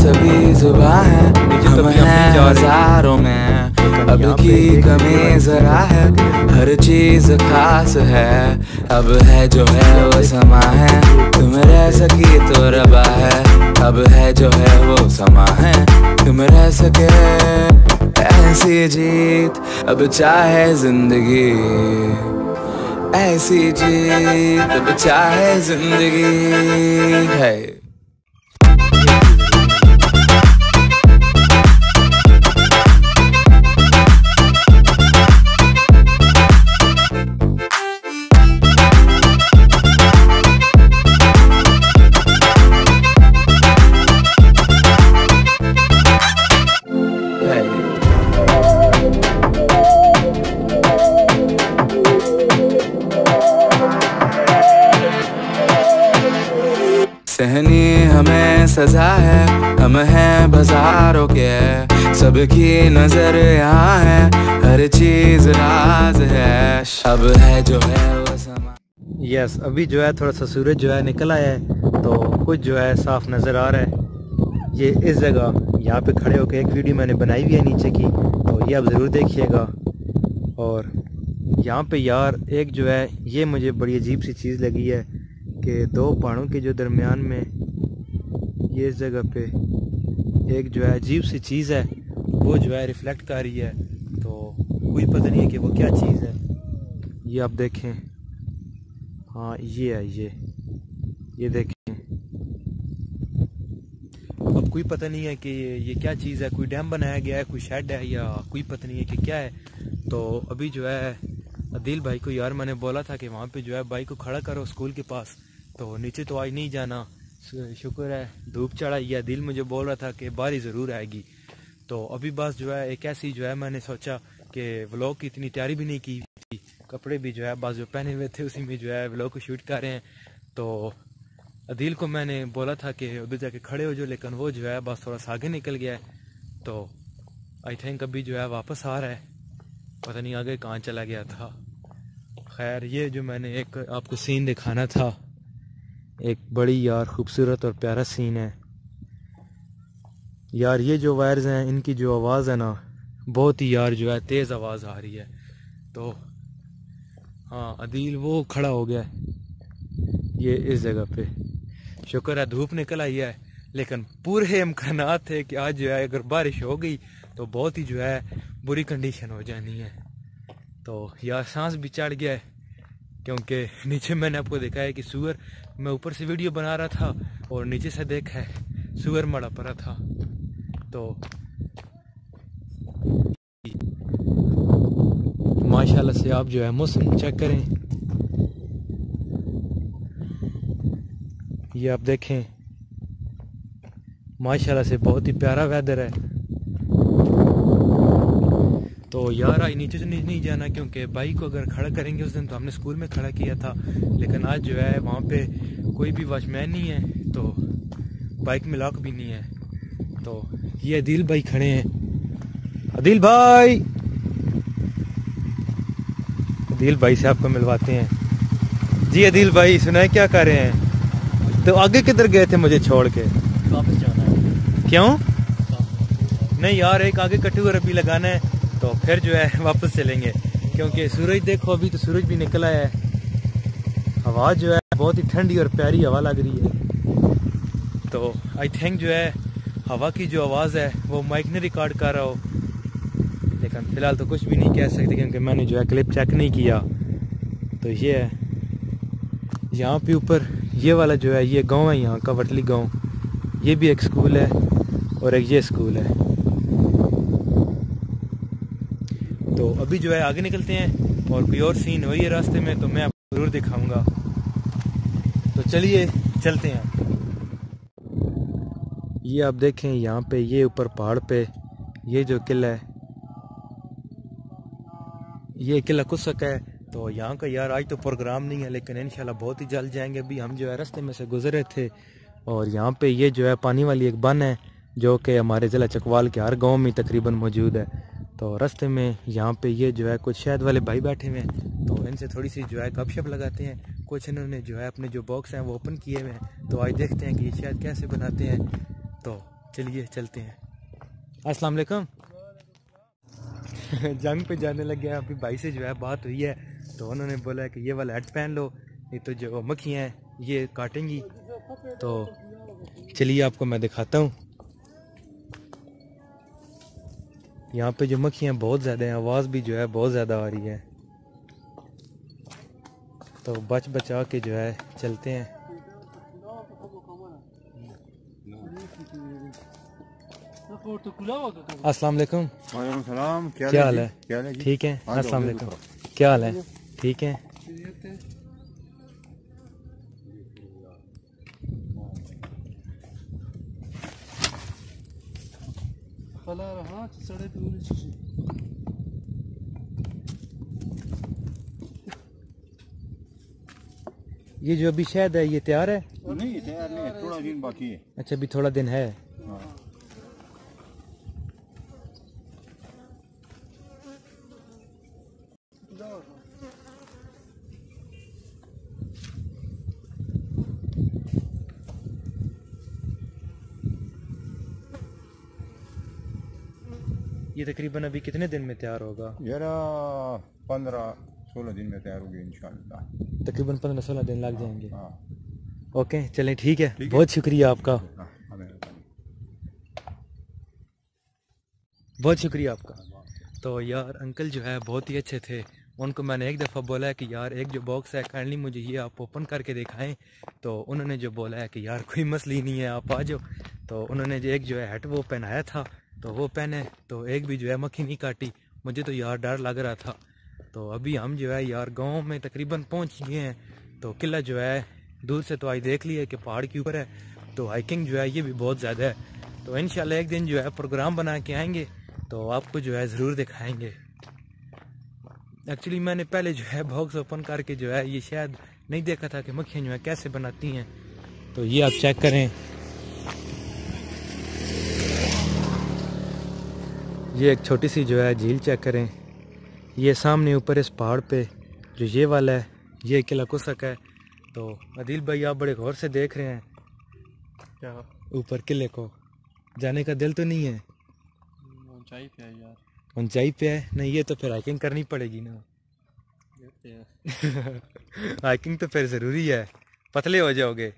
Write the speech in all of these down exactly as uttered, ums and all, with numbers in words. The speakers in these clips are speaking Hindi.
सभी जुबां है, हम हैं हजारों में, अब की कमी जरा है, हर चीज खास है। अब है जो है वो समा है, तुम रह सकी तो रबा है। अब है जो है वो समा है, तुम रह सके ऐसी जीत। अब चाहे जिंदगी ऐसी जीत, अब चाहे जिंदगी है। सहनी हमें सजा है, हम हैं बाजारों के, सबकी नजर यहाँ है, हर चीज राज है। अब है जो है वो समा। यस yes, अभी जो है थोड़ा सा सूरज जो है निकल आया है, तो कुछ जो है साफ नज़र आ रहा है। ये इस जगह यहाँ पे खड़े होकर एक वीडियो मैंने बनाई हुई है नीचे की, तो ये आप ज़रूर देखिएगा। और यहाँ पे यार एक जो है ये मुझे बड़ी अजीब सी चीज़ लगी है कि दो पहाड़ों के जो दरमियान में ये इस जगह पे एक जो है अजीब सी चीज़ है, वो जो है रिफ्लेक्ट कर रही है। तो कोई पता नहीं है कि वो क्या चीज़ है। ये आप देखें, हाँ ये है, ये ये देखें। अब कोई पता नहीं है कि ये क्या चीज़ है, कोई डैम बनाया गया है, कोई शेड है, या कोई पता नहीं है कि क्या है। तो अभी जो है अदिल भाई को यार मैंने बोला था कि वहाँ पे जो है बाइक को खड़ा करो स्कूल के पास, तो नीचे तो आज नहीं जाना, शुक्र है धूप चढ़ा। या दिल मुझे बोल रहा था कि बारिश ज़रूर आएगी। तो अभी बस जो है एक ऐसी जो है मैंने सोचा कि व्लॉग की इतनी तैयारी भी नहीं की थी, कपड़े भी जो है बस जो पहने हुए थे उसी में जो है व्लॉग को शूट कर रहे हैं। तो अदिल को मैंने बोला था कि उधर जाके खड़े हो जो, लेकिन वो जो है बस थोड़ा सा आगे निकल गया है। तो आई थिंक अभी जो है वापस आ रहा है, पता नहीं आगे कहाँ चला गया था। खैर ये जो मैंने एक आपको सीन दिखाना था, एक बड़ी यार खूबसूरत और प्यारा सीन है यार। ये जो वायर्स हैं इनकी जो आवाज़ है ना, बहुत ही यार जो है तेज़ आवाज़ आ रही है। तो हाँ अदील वो खड़ा हो गया ये इस जगह पे। शुक्र है धूप निकल आई है, लेकिन पूरे इम्कानात थे कि आज जो है अगर बारिश हो गई तो बहुत ही जो है बुरी कंडीशन हो जानी है। तो यार सांस भी चढ़ गया है, क्योंकि नीचे मैंने आपको देखा है कि सूअर, मैं ऊपर से वीडियो बना रहा था और नीचे से देखा है सूअर मरा पड़ा था। तो माशाल्लाह से आप जो है मौसम चेक करें, ये आप देखें माशाल्लाह से बहुत ही प्यारा वेदर है। तो यार आज नीचे से नहीं, नहीं जाना, क्योंकि बाइक को अगर खड़ा करेंगे, उस दिन तो हमने स्कूल में खड़ा किया था, लेकिन आज जो है वहाँ पे कोई भी वॉचमैन नहीं है, तो बाइक में लॉक भी नहीं है। तो ये अदिल भाई खड़े हैं। अदिल भाई, अदिल भाई से आपको मिलवाते हैं। जी अदिल भाई सुनाए क्या कर रहे हैं? तो आगे किधर गए थे मुझे छोड़ के? वापस जाना है। क्यों? नहीं यार एक आगे कट्टू रबी लगाना है, तो फिर जो है वापस चलेंगे, क्योंकि सूरज देखो अभी तो सूरज भी निकला है। हवा जो है बहुत ही ठंडी और प्यारी हवा लग रही है। तो आई थिंक जो है हवा की जो आवाज़ है वो माइक ने रिकॉर्ड कर रहा हो, लेकिन फ़िलहाल तो कुछ भी नहीं कह सकते क्योंकि मैंने जो है क्लिप चेक नहीं किया। तो ये है यहाँ पे ऊपर ये वाला जो है ये गांव है, यहाँ का वटली गांव, ये भी एक स्कूल है और एक ये स्कूल है। तो अभी जो है आगे निकलते हैं और कोई और सीन हो ये रास्ते में तो मैं आपको ज़रूर दिखाऊंगा। तो चलिए चलते हैं। ये आप देखें यहाँ पे ये ऊपर पहाड़ पे ये जो किला है, ये किला कुसक है। तो यहाँ का यार आज तो प्रोग्राम नहीं है, लेकिन इंशाल्लाह बहुत ही जल्द जाएंगे। अभी हम जो है रास्ते में से गुजरे थे और यहाँ पे ये जो है पानी वाली एक बन है जो कि हमारे ज़िला चकवाल के हर गांव में तकरीबन मौजूद है। तो रास्ते में यहाँ पे ये जो है कुछ शहद वाले भाई बैठे हुए हैं, तो इनसे थोड़ी सी जो है गपशप लगाते हैं। कुछ इन्होंने जो है अपने जो बॉक्स हैं वो ओपन किए हुए हैं, तो आज देखते हैं कि ये शहद कैसे बनाते हैं। तो चलिए चलते हैं। अस्सलाम वालेकुम। जंग पे जाने लगे हैं। अभी भाई से जो है बात हुई है तो उन्होंने बोला है कि ये वाला हेड पहन लो, नहीं तो जो मक्खियाँ हैं ये काटेंगी। तो चलिए आपको मैं दिखाता हूँ। यहाँ पे जो मक्खियाँ बहुत ज़्यादा हैं, आवाज़ भी जो है बहुत ज़्यादा आ रही है, तो बच बचा के जो है चलते हैं। अस्सलाम वालेकुम। वालेकुम सलाम। क्या हाल है? ठीक है। अस्सलाम वालेकुम। क्या हाल है? ठीक है। ये जो अभी शहद है ये तैयार है? नहीं तैयार नहीं, थोड़ा दिन बाकी है। अच्छा अभी थोड़ा दिन है। हाँ। ये तकरीबन अभी कितने दिन में तैयार होगा? यार पंद्रह सोलह दिन में तैयार होगी इंशाल्लाह। तकरीबन पंद्रह सोलह दिन लग जाएंगे। हाँ। ओके चलें, ठीक है, बहुत शुक्रिया आपका। हाँ, बहुत शुक्रिया आपका। तो यार अंकल जो है बहुत ही अच्छे थे। उनको मैंने एक दफ़ा बोला है कि यार एक जो बॉक्स है काइंडली मुझे ये आप ओपन करके दिखाएं, तो उन्होंने जो बोला है कि यार कोई मसला ही नहीं है, आप आ जाओ। तो उन्होंने जो एक जो है हेड वो पहनाया था तो वो पहने, तो एक भी जो है मक्खी नहीं काटी। मुझे तो यार डर लग रहा था। तो अभी हम जो है यार गांव में तकरीबन पहुंच गए हैं। तो किला जो है दूर से तो आज देख लिया कि पहाड़ के ऊपर है, तो हाइकिंग जो है ये भी बहुत ज़्यादा है। तो इंशाल्लाह एक दिन जो है प्रोग्राम बना के आएंगे तो आपको जो है ज़रूर दिखाएंगे। एक्चुअली मैंने पहले जो है बॉक्स ओपन करके जो है ये शायद नहीं देखा था कि मक्खियाँ जो है कैसे बनाती हैं। तो ये आप चेक करें, ये एक छोटी सी जो है झील चेक करें। ये सामने ऊपर इस पहाड़ पे जो ये वाला है ये किला कुसक है। तो अदील भाई आप बड़े गौर से देख रहे हैं क्या ऊपर किले को? जाने का दिल तो नहीं है? ऊंचाई पे है यार। ऊंचाई पे है? नहीं ये तो फिर हाइकिंग करनी पड़ेगी ना। हाइकिंग तो फिर ज़रूरी है, पतले हो जाओगे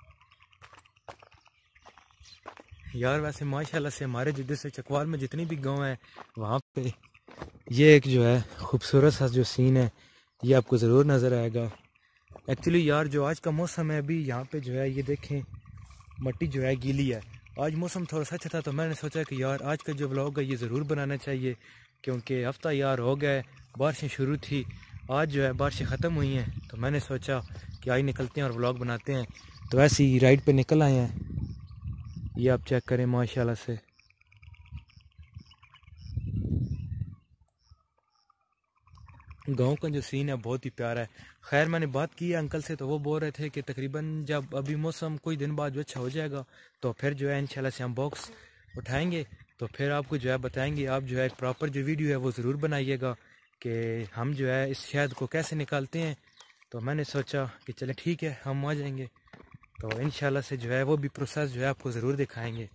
यार। वैसे माशाल्लाह से हमारे जिधर से चकवाल में जितनी भी गांव है वहाँ पे ये एक जो है खूबसूरत सा जो सीन है ये आपको ज़रूर नज़र आएगा। एक्चुअली यार जो आज का मौसम है अभी यहाँ पे जो है ये देखें मट्टी जो है गीली है। आज मौसम थोड़ा सा अच्छा था तो मैंने सोचा कि यार आज का जो व्लॉग है ये ज़रूर बनाना चाहिए, क्योंकि हफ्ता यार हो गया, बारिशें शुरू थी, आज जो है बारिशें ख़त्म हुई हैं। तो मैंने सोचा कि आज निकलते हैं और व्लॉग बनाते हैं। तो ऐसे ही राइड पे निकल आए हैं। ये आप चेक करें माशाल्लाह से। गांव का जो सीन है बहुत ही प्यारा है। खैर मैंने बात की है अंकल से तो वो बोल रहे थे कि तकरीबन जब अभी मौसम कोई दिन बाद जो अच्छा हो जाएगा तो फिर जो है इंशाल्लाह से हम बॉक्स उठाएंगे तो फिर आपको जो है बताएंगे। आप जो है एक प्रॉपर जो वीडियो है वो ज़रूर बनाइएगा कि हम जो है इस शहद को कैसे निकालते हैं। तो मैंने सोचा कि चले ठीक है हम आ जाएंगे, तो इंशाल्लाह से जो है वो भी प्रोसेस जो है आपको ज़रूर दिखाएंगे।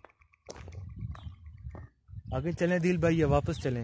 आगे चलें अदील भाई या वापस चलें?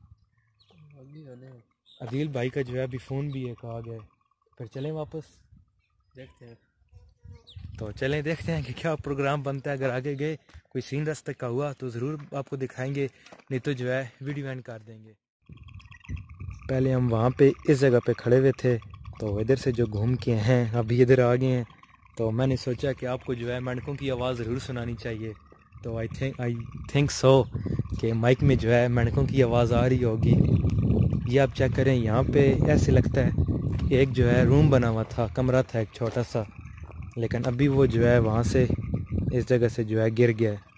अदील भाई का जो है अभी फ़ोन भी है, कहा गया, फिर चलें वापस? देखते हैं। तो चलें देखते हैं कि क्या प्रोग्राम बनता है। अगर आगे गए कोई सीन रास्ते का हुआ तो ज़रूर आपको दिखाएंगे, नहीं तो जो है वीडियो एंड कर देंगे। पहले हम वहाँ पे इस जगह पे खड़े हुए थे, तो इधर से जो घूम के हैं अभी इधर आ गए हैं। तो मैंने सोचा कि आपको जो है मेंढकों की आवाज़ ज़रूर सुनानी चाहिए। तो I think I think so कि माइक में जो है मेंढकों की आवाज़ आ रही होगी। ये आप चेक करें, यहाँ पे ऐसे लगता है कि एक जो है रूम बना हुआ था, कमरा था एक छोटा सा, लेकिन अभी वो जो है वहाँ से इस जगह से जो है गिर गया है।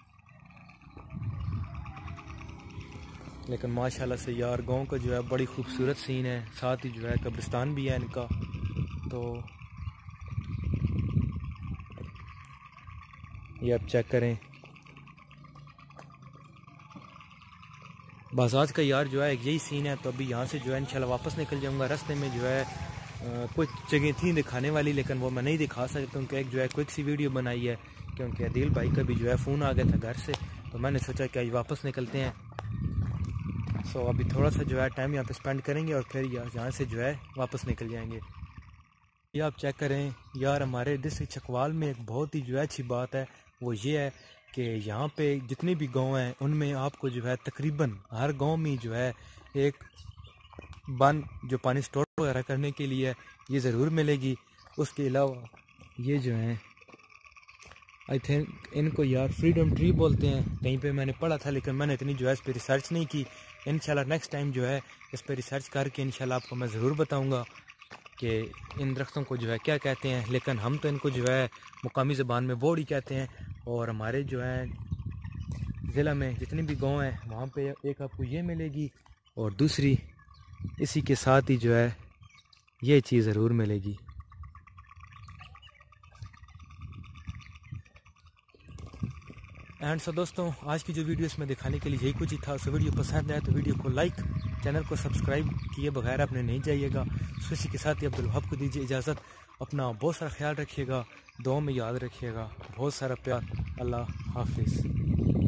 लेकिन माशाल्लाह से यार गांव का जो है बड़ी खूबसूरत सीन है, साथ ही जो है कब्रिस्तान भी है इनका। तो ये आप चेक करें। बस आज का यार जो है यही सीन है। तो अभी यहाँ से जो है इंशाल्लाह वापस निकल जाऊँगा। रास्ते में जो है आ, कुछ जगह थी दिखाने वाली, लेकिन वो मैं नहीं दिखा सकता क्योंकि एक जो है क्विक सी वीडियो बनाई है क्योंकि अदील भाई का भी जो है फ़ोन आ गया था घर से, तो मैंने सोचा कि आज वापस निकलते हैं। सो अभी थोड़ा सा जो है टाइम यहाँ पे स्पेंड करेंगे और फिर यहाँ से जो है वापस निकल जाएंगे। ये आप चेक करें यार, हमारे डिस्ट्रिक्ट चकवाल में एक बहुत ही जो है अच्छी बात है, वो ये है कि यहाँ पे जितने भी गांव हैं उनमें आपको जो है तकरीबन हर गांव में जो है एक बन जो पानी स्टोर वगैरह करने के लिए ये ज़रूर मिलेगी। उसके अलावा ये जो हैं आई थिंक इनको यार फ्रीडम ट्री बोलते हैं, कहीं पे मैंने पढ़ा था, लेकिन मैंने इतनी जो है इस पर रिसर्च नहीं की। इंशाल्लाह नेक्स्ट टाइम जो है इस पर रिसर्च करके इंशाल्लाह आपको मैं ज़रूर बताऊँगा कि इन दरख्तों को जो है क्या कहते हैं, लेकिन हम तो इनको जो है मुकामी ज़बान में बोड़ी कहते हैं। और हमारे जो है ज़िला में जितने भी गांव हैं वहाँ पे एक आपको ये मिलेगी और दूसरी इसी के साथ ही जो है ये चीज़ ज़रूर मिलेगी। एंड सो दोस्तों, आज की जो वीडियो इसमें दिखाने के लिए यही कुछ ही था। सो वीडियो पसंद आया तो वीडियो को लाइक, चैनल को सब्सक्राइब किए बगैर अपने नहीं जाइएगा। सो इसी के साथ ही अब्दुल वहाब को दीजिए इजाज़त। अपना बहुत सारा ख्याल रखिएगा, दुआ में याद रखिएगा। बहुत सारा प्यार। अल्लाह हाफिज़।